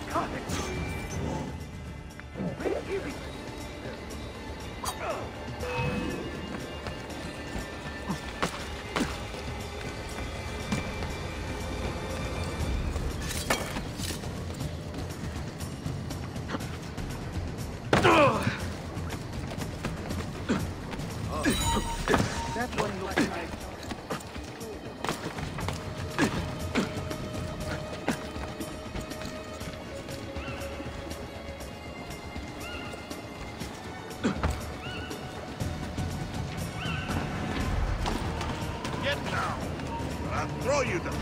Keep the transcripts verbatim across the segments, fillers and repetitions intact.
That one looks like... Get down! I'll throw you down!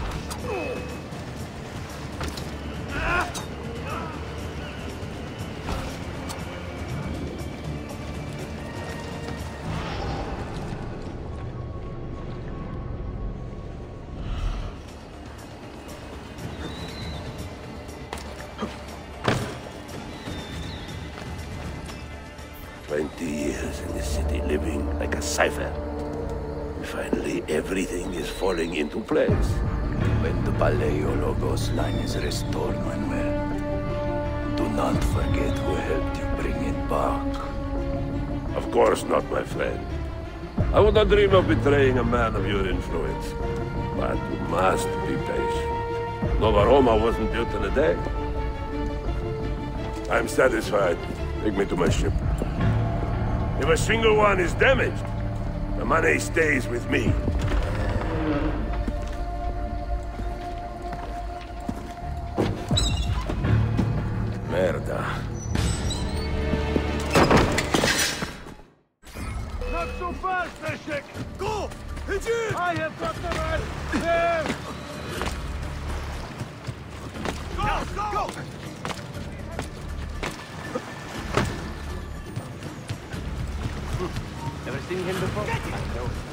Twenty years in this city, living like a cipher. And finally, everything is falling into place. When the Paleologos line is restored, Manuel, do not forget who helped you bring it back. Of course not, my friend. I would not dream of betraying a man of your influence. But you must be patient. Nova Roma wasn't built in a day. I'm satisfied. Take me to my ship. If a single one is damaged, the money stays with me. Merda. Not so fast, Neshek! Go! Hit I have got the right! There! Go! Go! Never seen him before? Get it! No.